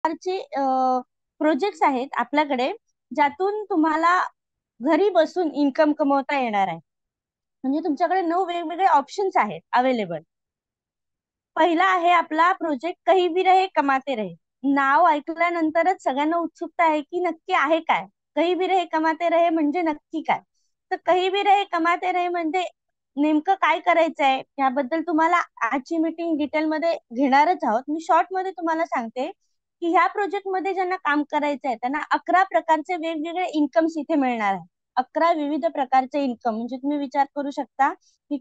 प्रकारचे प्रोजेक्ट्स आहेत आपल्याकडे, ज्यातून तुम्हाला घरी बसून इन्कम कमवता येणार आहे. म्हणजे तुमच्याकडे 9 वेगवेगळे ऑप्शन्स आहेत अवेलेबल. पहिला आहे आपला प्रोजेक्ट कहीं भी रहे कमाते रहे. नाव ऐकल्यानंतरच सगळ्यांना उत्सुकता आहे की नक्की आहे काय. कहीं भी रहे कमाते रहे म्हणजे नक्की काय. तर कहीं भी रहे कमाते रहे म्हणजे नेमकं काय करायचं आहे याबद्दल तुम्हाला आजची मीटिंग डिटेलमध्ये घेणारच आहोत. मी शॉर्ट मध्ये तुम्हाला सांगते की ह्या प्रोजेक्ट मध्ये ज्यांना काम करायचं आहे त्यांना 11 प्रकारचे वेगवेगळे इन्कम्स इथे मिळणार आहे. 11 विविध प्रकारचे इन्कम म्हणजे तुम्ही विचार करू शकता की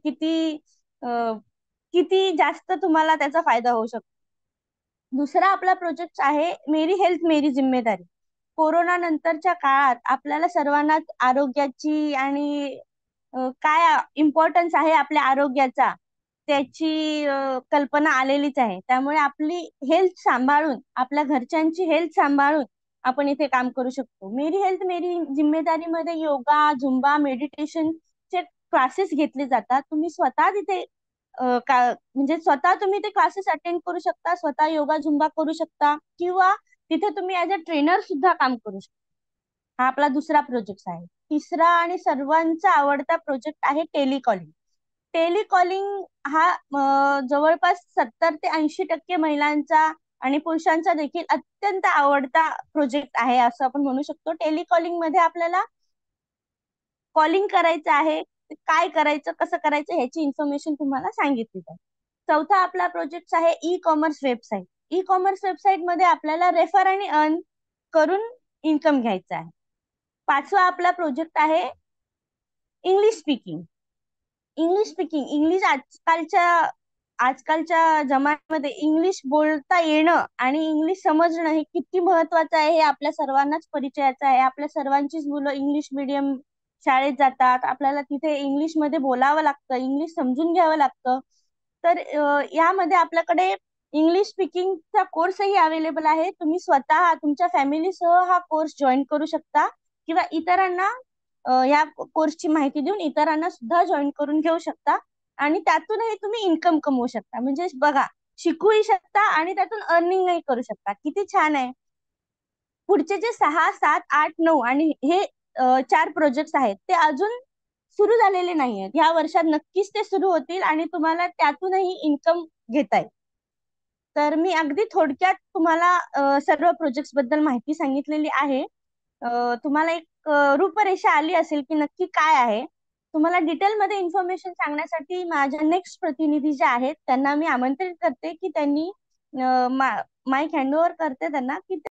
किती जास्त तुम्हाला त्याचा फायदा होऊ शकतो. दुसरा आपला प्रोजेक्ट आहे मेरी हेल्थ मेरी जिम्मेदारी. कोरोना नंतरच्या काळात आपल्याला सर्वांनाच आरोग्याची आणि काय इम्पॉर्टन्स आहे आपल्या आरोग्याचा त्याची कल्पना आलेलीच आहे. त्यामुळे आपली हेल्थ सांभाळून आपल्या घरच्यांची हेल्थ सांभाळून आपण इथे काम करू शकतो. मेरी हेल्थ मेरी जिम्मेदारी मध्ये योगा झुंबा मेडिटेशन चे क्लासेस घेतले जातात. तुम्ही स्वतः तिथे म्हणजे स्वतः तुम्ही ते क्लासेस अटेंड करू शकता. स्वतः योगा झुंबा करू शकता किंवा तिथे तुम्ही ऍज अ ट्रेनर सुद्धा काम करू शकता. हा आपला दुसरा प्रोजेक्ट आहे. तिसरा आणि सर्वांचा आवडता प्रोजेक्ट आहे टेलिकॉलिंग. टेलिकॉलिंग हा जवळपास 70 ते 80% महिलांचा आणि पुरुषांचा देखील अत्यंत आवडता प्रोजेक्ट आहे असं आपण म्हणू शकतो. टेलिकॉलिंग मध्ये आपल्याला कॉलिंग करायचं आहे. काय करायचं कसं करायचं ह्याची इन्फॉर्मेशन तुम्हाला सांगितली जाईल. चौथा आपला प्रोजेक्ट आहे e commerce website. E commerce website मध्ये आपल्याला रेफर आणि अर्न करून इन्कम घ्यायचा आहे. पाचवा आपला प्रोजेक्ट आहे इंग्लिश स्पीकिंग. इंग्लिश आजकालच्या जमान्यामध्ये इंग्लिश बोलता येणं आणि इंग्लिश समजणं हे किती महत्वाचं आहे हे आपल्या सर्वांनाच परिचयाचं आहे. आपल्या सर्वांचीच मुलं इंग्लिश मीडियम शाळेत जातात. आपल्याला तिथे इंग्लिश मध्ये बोलावं लागतं, इंग्लिश समजून घ्यावं लागतं. तर यामध्ये आपल्याकडे इंग्लिश स्पीकिंगचा कोर्सही अवेलेबल आहे. तुम्ही स्वतः तुमच्या फॅमिलीसह हा कोर्स जॉईन करू शकता किंवा इतरांना या कोर्सची माहिती देऊन इतरांना सुद्धा जॉईन करून घेऊ शकता आणि त्यातूनही तुम्ही इन्कम कमवू शकता. म्हणजे बघा, शिकूही शकता आणि त्यातून अर्निंगही करू शकता. किती छान आहे. पुढचे जे 6, 7, 8, 9 आणि हे 4 प्रोजेक्ट आहेत ते अजून सुरू झालेले नाही आहेत. या वर्षात नक्कीच ते सुरू होतील आणि तुम्हाला त्यातूनही इन्कम घेता येईल. तर मी अगदी थोडक्यात तुम्हाला सर्व प्रोजेक्ट्स बद्दल माहिती सांगितलेली आहे. तुम्हाला एक रूपरेषा आली असेल की नक्की काय आहे. तुम्हाला डिटेलमध्ये इन्फॉर्मेशन सांगण्यासाठी माझ्या नेक्स्ट प्रतिनिधी जे आहेत त्यांना मी आमंत्रित करते की त्यांनी माईक हँडओव्हर करते त्यांना की